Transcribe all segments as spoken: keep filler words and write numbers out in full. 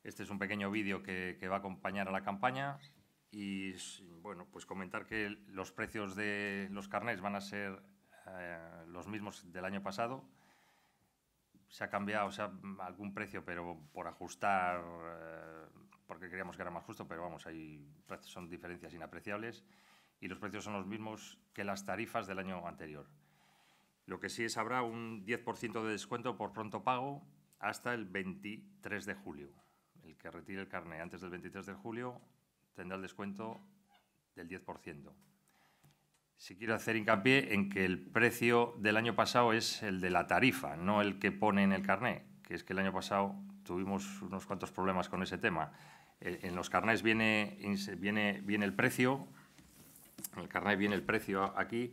Este es un pequeño vídeo que, que va a acompañar a la campaña y, bueno, pues comentar que los precios de los carnets van a ser eh, los mismos del año pasado. Se ha cambiado, o sea, algún precio, pero por ajustar, eh, porque creíamos que era más justo, pero vamos, hay son diferencias inapreciables y los precios son los mismos que las tarifas del año anterior. Lo que sí es, habrá un diez por ciento de descuento por pronto pago hasta el veintitrés de julio. El que retire el carné antes del veintitrés de julio tendrá el descuento del diez por ciento. Si quiero hacer hincapié en que el precio del año pasado es el de la tarifa, no el que pone en el carné, que es que el año pasado tuvimos unos cuantos problemas con ese tema. En los carnés viene, viene, viene el precio, en el carné viene el precio aquí,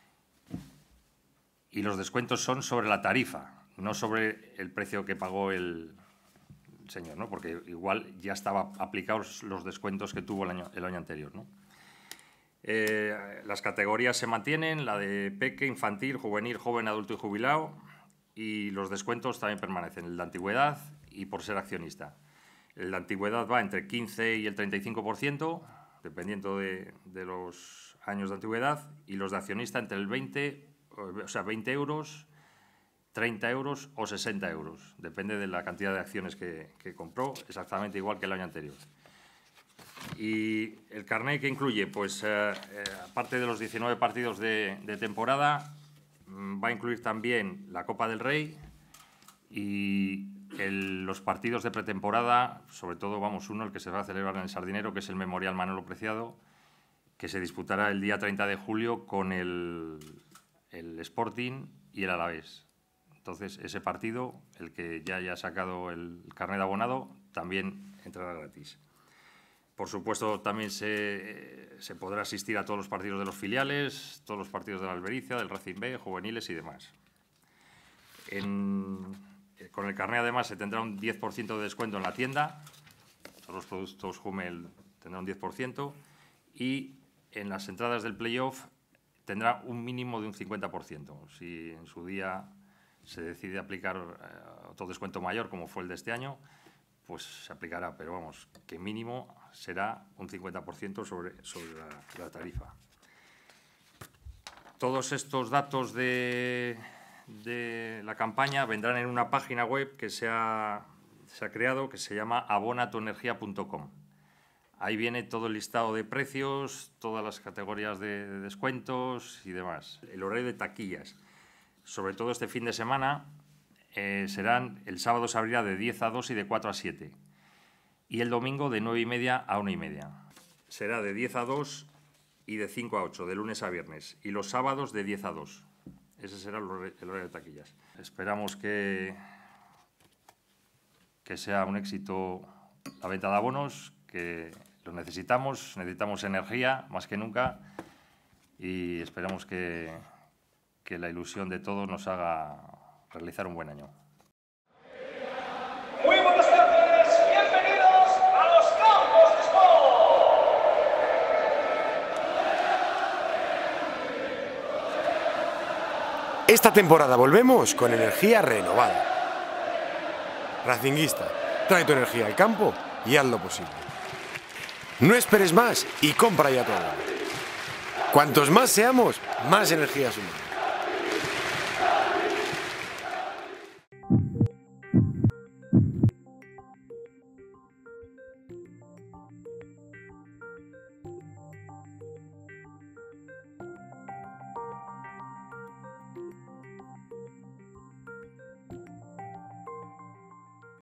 y los descuentos son sobre la tarifa, no sobre el precio que pagó el señor, ¿no? Porque igual ya estaban aplicados los descuentos que tuvo el año, el año anterior, ¿no? Eh, las categorías se mantienen, la de peque, infantil, juvenil, joven, adulto y jubilado, y los descuentos también permanecen, el de antigüedad y por ser accionista. El de antigüedad va entre quince y el treinta y cinco por ciento, dependiendo de, de los años de antigüedad, y los de accionista entre el veinte, o sea, veinte euros, treinta euros o sesenta euros, depende de la cantidad de acciones que, que compró, exactamente igual que el año anterior. Y el carné que incluye, pues eh, eh, aparte de los diecinueve partidos de, de temporada, va a incluir también la Copa del Rey y el, los partidos de pretemporada, sobre todo, vamos, uno, el que se va a celebrar en el Sardinero, que es el Memorial Manolo Preciado, que se disputará el día treinta de julio con el, el Sporting y el Alavés. Entonces, ese partido, el que ya haya sacado el carné de abonado, también entrará gratis. Por supuesto, también se, se podrá asistir a todos los partidos de los filiales, todos los partidos de la Albericia, del Racing B, juveniles y demás. En, con el carné, además, se tendrá un diez por ciento de descuento en la tienda. Todos los productos Hummel tendrán un diez por ciento. Y en las entradas del playoff tendrá un mínimo de un cincuenta por ciento. Si en su día se decide aplicar eh, otro descuento mayor, como fue el de este año, pues se aplicará, pero vamos, que mínimo será un cincuenta por ciento sobre, sobre la, la tarifa. Todos estos datos de, de la campaña vendrán en una página web que se ha, se ha creado, que se llama abona tu energía punto com. Ahí viene todo el listado de precios, todas las categorías de, de descuentos y demás. El horario de taquillas, sobre todo este fin de semana, Eh, serán, el sábado se abrirá de diez a dos y de cuatro a siete. Y el domingo de nueve y media a una y media. Será de diez a dos y de cinco a ocho, de lunes a viernes. Y los sábados de diez a dos. Ese será el horario de taquillas. Esperamos que, que sea un éxito la venta de abonos, que lo necesitamos, necesitamos energía más que nunca. Y esperamos que, que la ilusión de todos nos haga realizar un buen año. Muy buenas tardes, bienvenidos a los campos de sport. Esta temporada volvemos con energía renovada. Racinguista, trae tu energía al campo y haz lo posible. No esperes más y compra ya todo. Cuantos más seamos, más energía sumamos.